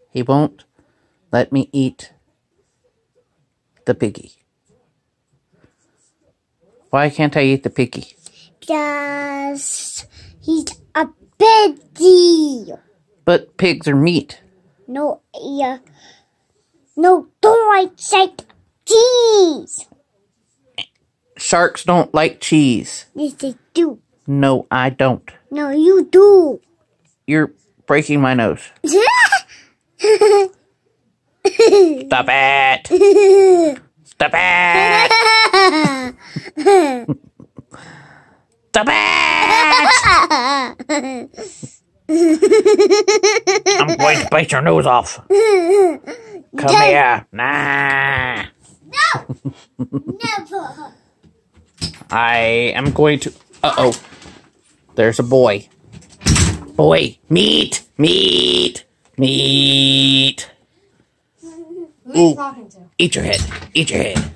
He won't let me eat the piggy. Why can't I eat the piggy? Because he's a piggy. But pigs are meat. No, no, don't like cheese. Sharks don't like cheese. Yes, they do. No, I don't. No, you do. You're breaking my nose. Stop it! Stop it! Stop it! I'm going to bite your nose off. Come here. Nah. No! Never. I am going to... Uh-oh. There's a boy. Boy. Meat. Meat. Meat. Who are you talking to? Eat your head. Eat your head.